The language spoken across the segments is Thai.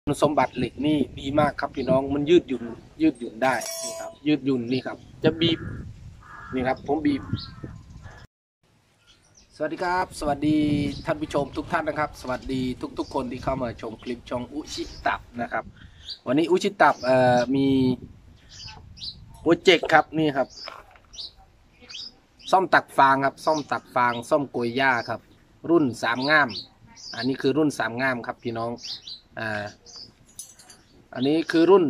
คุณสมบัติเหล็กนี่ดีมากครับพี่น้องมันยืดหยุ่นได้นี่ครับยืดหยุ่นนี่ครับจะบีบนี่ครับผมบีบสวัสดีครับสวัสดีท่านผู้ชมทุกท่านนะครับสวัสดีทุกคนที่เข้ามาชมคลิปช่องอุชิตับนะครับวันนี้อุชิตับมีโปรเจกต์ครับนี่ครับซ่อมตักฟางครับซ่อมตักฟางซ่อมโกยหญ้าครับรุ่น3 ง่ามอันนี้คือรุ่น3 ง่ามครับพี่น้องอันนี้คือรุ่น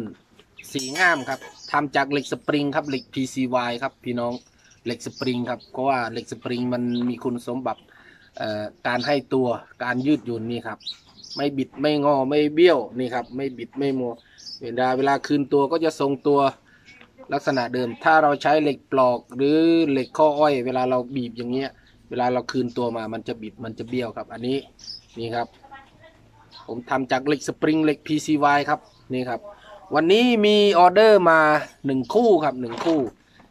4 ง่ามครับทำจากเหล็กสปริงครับเหล็ก PCY ครับพี่น้องเหล็กสปริงครับเพราะว่าเหล็กสปริงมันมีคุณสมบัติการให้ตัวการยืดหยุ่นนี่ครับไม่บิดไม่งอไม่เบี้ยวนี่ครับไม่บิดไม่โมเวลาคืนตัวก็จะทรงตัวลักษณะเดิมถ้าเราใช้เหล็กปลอกหรือเหล็กข้ออ้อยเวลาเราบีบอย่างเงี้ยเวลาเราคืนตัวมามันจะบิดมันจะเบี้ยวครับอันนี้นี่ครับผมทำจากเหล็กสปริงเหล็ก PCY ครับนี่ครับวันนี้มีออเดอร์มา1 คู่ครับ1 คู่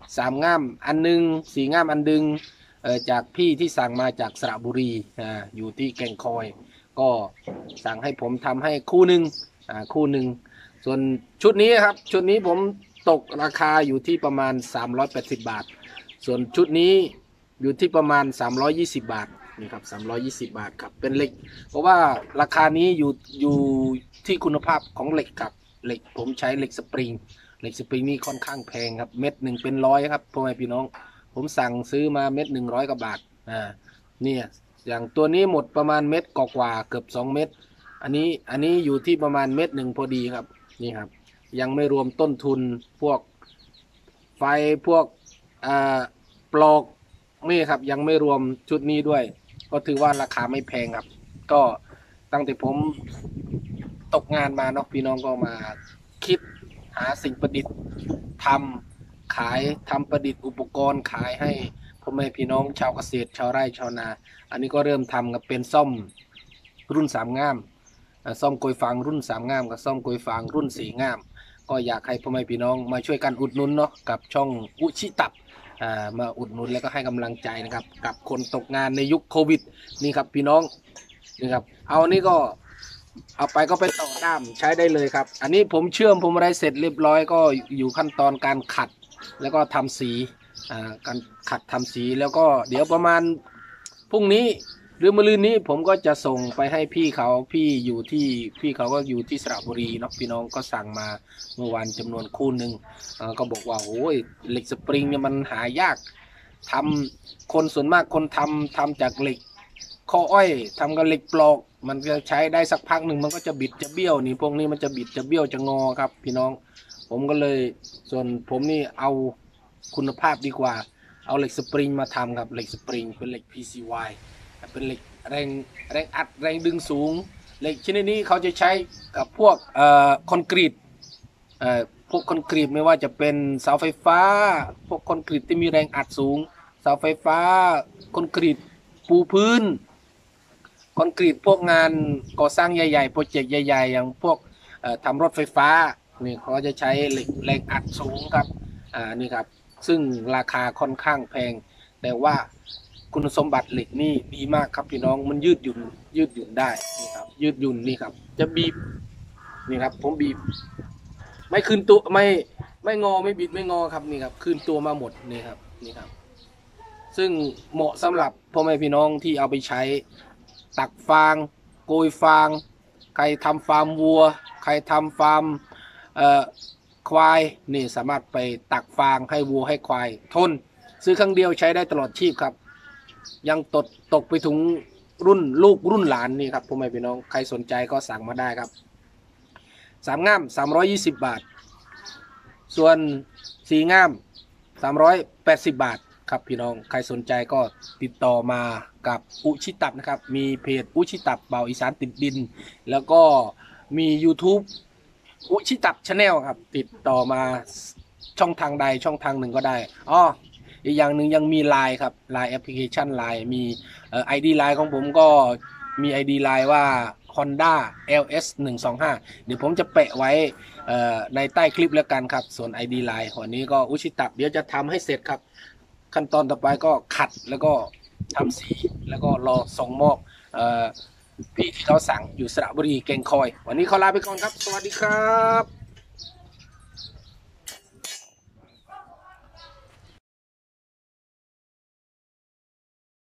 3 ง่ามอันนึง4 ง่ามอันดึงจากพี่ที่สั่งมาจากสระบุรีอยู่ที่แก่งคอยก็สั่งให้ผมทำให้คู่หนึ่งส่วนชุดนี้ครับชุดนี้ผมตกราคาอยู่ที่ประมาณ380 บาทส่วนชุดนี้อยู่ที่ประมาณ320 บาทนี่ครับ320 บาทครับเป็นเหล็กเพราะว่าราคานี้อยู่ที่คุณภาพของเหล็กครับเหล็กผมใช้เหล็กสปริงนี่ค่อนข้างแพงครับเม็ดหนึ่งเป็น100ครับพ่อแม่พี่น้องผมสั่งซื้อมาเม็ด100 กว่าบาทเนี่ยอย่างตัวนี้หมดประมาณเม็ดกว่าเกือบ2 เม็ดอันนี้อยู่ที่ประมาณ1 เม็ดพอดีครับนี่ครับยังไม่รวมต้นทุนพวกไฟพวกปลอกนี่ครับยังไม่รวมชุดนี้ด้วยก็ถือว่าราคาไม่แพงครับก็ตั้งแต่ผมตกงานมาเนาะพี่น้องก็มาคิดหาสิ่งประดิษฐ์ทำขายทำประดิษฐ์อุปกรณ์ขายให้พ่อแม่พี่น้องชาวเกษตรชาวไร่ชาวนาอันนี้ก็เริ่มทำกับเป็นซ่อมรุ่น3 ง่ามซ่อมโกยฟางรุ่น3 ง่ามกับซ่อมโกยฟางรุ่น4 ง่ามก็อยากให้พ่อแม่พี่น้องมาช่วยกันอุดหนุนเนาะกับช่องอุชิตับมาอุดหนุนแล้วก็ให้กำลังใจนะครับกับคนตกงานในยุคโควิดนี่ครับพี่น้องนี่ครับเอานี่ก็เอาไปก็ไปต่อด้ามใช้ได้เลยครับอันนี้ผมเชื่อมผมอะไรเสร็จเรียบร้อยก็อยู่ขั้นตอนการขัดแล้วก็ทำสีการขัดทำสีแล้วก็เดี๋ยวประมาณพรุ่งนี้หรือมะรืนนี้ผมก็จะส่งไปให้พี่เขาพี่ก็อยู่ที่สระบุรีเนาะพี่น้องก็สั่งมาเมื่อวานจำนวนคู่หนึ่งก็บอกว่าโอ้ยเหล็กสปริงเนี่ยมันหายากทำคนส่วนมากคนทำจากเหล็กข้ออ้อยทำกับเหล็กปลอกมันจะใช้ได้สักพักหนึ่งมันก็จะบิดจะเบี้ยวนี่พวกนี้มันจะบิดจะเบี้ยวจะงอครับพี่น้องผมก็เลยส่วนผมนี่เอาคุณภาพดีกว่าเอาเหล็กสปริงมาทำครับเหล็กสปริงเป็นเหล็ก PCY เป็นเหล็กแรงอัดแรงดึงสูงเหล็กชนิดนี้เขาจะใช้กับพวกคอนกรีตพวกคอนกรีตไม่ว่าจะเป็นเสาไฟฟ้าพวกคอนกรีตที่มีแรงอัดสูงเสาไฟฟ้าคอนกรีตปูพื้นคอนกรีตพวกงานก่อสร้างใหญ่ๆโปรเจกต์ใหญ่ๆอย่างพวกทำรถไฟฟ้านี่เขาจะใช้เหล็กแรงอัดสูงครับนี่ครับซึ่งราคาค่อนข้างแพงแต่ว่าคุณสมบัติเหล็กนี่ดีมากครับพี่น้องมันยืดหยุ่นได้นี่ครับยืดหยุ่นนี่ครับจะบีบนี่ครับผมบีบไม่คืนตัวไม่งอไม่บิดไม่งอครับนี่ครับคืนตัวมาหมดนี่ครับซึ่งเหมาะสำหรับพ่อแม่พี่น้องที่เอาไปใช้ตักฟางโกยฟางใครทำฟาร์มวัวใครทำฟาร์มควายนี่สามารถไปตักฟางให้วัวให้ควายทนซื้อครั้งเดียวใช้ได้ตลอดชีพครับยังตกไปถึงรุ่นลูกรุ่นหลานนี่ครับพ่อแม่พี่น้องใครสนใจก็สั่งมาได้ครับ3 ง่าม320 บาทส่วน4 ง่าม380 บาทครับพี่น้องใครสนใจก็ติดต่อมากับอุชิตับนะครับมีเพจอุชิตับเบาอีสานติดดินแล้วก็มี YouTube อุชิตับชาแนลครับติดต่อมาช่องทางใดช่องทางหนึ่งก็ได้อีกอย่างหนึ่งยังมีไลน์ครับไลน์แอปพลิเคชันไลน์มีID ไลน์ของผมก็มี ID ไลน์ว่า Honda LS 125เดี๋ยวผมจะแปะไว้ในใต้คลิปแล้วกันครับส่วน ID ไลน์วันนี้ก็อุชิตับเดี๋ยวจะทำให้เสร็จครับขั้นตอนต่อไปก็ขัดแล้วก็ทำสีแล้วก็รอส่งมอบพี่ที่เขาสั่งอยู่สระบุรีแก่งคอยวันนี้ขอลาไปก่อนครับสวัสดีครับ